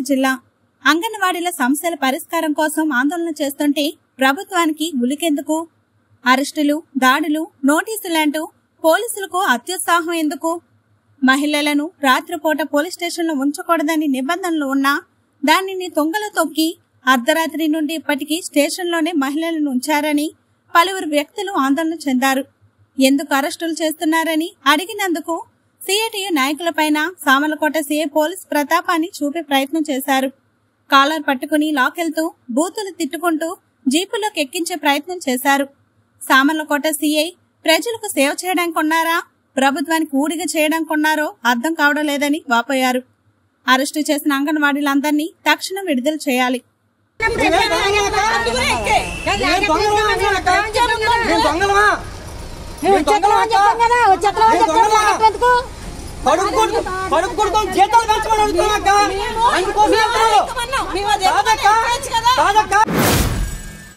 జిల్లా. అంగన్వాడీల సమస్యల పరిష్కారం కోసం ఆందోళన చేస్తుంటే ప్రభుత్వానికి ఉలికెందుకు? అరెస్టులు, దాడులు, నోటీసులంటూ పోలీసులకు అత్యుత్సాహం ఎందుకు? మహిళలను రాత్రిపూట పోలీస్ స్టేషన్లో ఉంచకూడదని నిబంధనలు ఉన్నా దానిని తొంగలో తొక్కి అర్ధరాత్రి నుండి ఇప్పటికీ స్టేషన్లోనే మహిళలను ఉంచారని పలువురు వ్యక్తులు ఆందోళన చెందారు. ఎందుకు అరెస్టులు చేస్తున్నారని అడిగినందుకు సిఐటియు నాయకులపైన సామర్లకోట సిఐ పోలీస్ ప్రతాపాన్ని చూపే ప్రయత్నం చేశారు. కాలర్ పట్టుకుని లాకెళ్తూ బూతులు తిట్టుకుంటూ జీపులోకి ఎక్కించే ప్రయత్నం చేశారు. సామర్లకోట సిఐ ప్రజలకు సేవ చేయడానికి ఉన్నారా, ప్రభుత్వానికి ఊడిగా చేయడానికి ఉన్నారో అర్థం కావడం లేదని వాపోయారు. అరెస్టు చేసిన అంగన్వాడీలందరినీ తక్షణం విడుదల చేయాలి. జీతాలు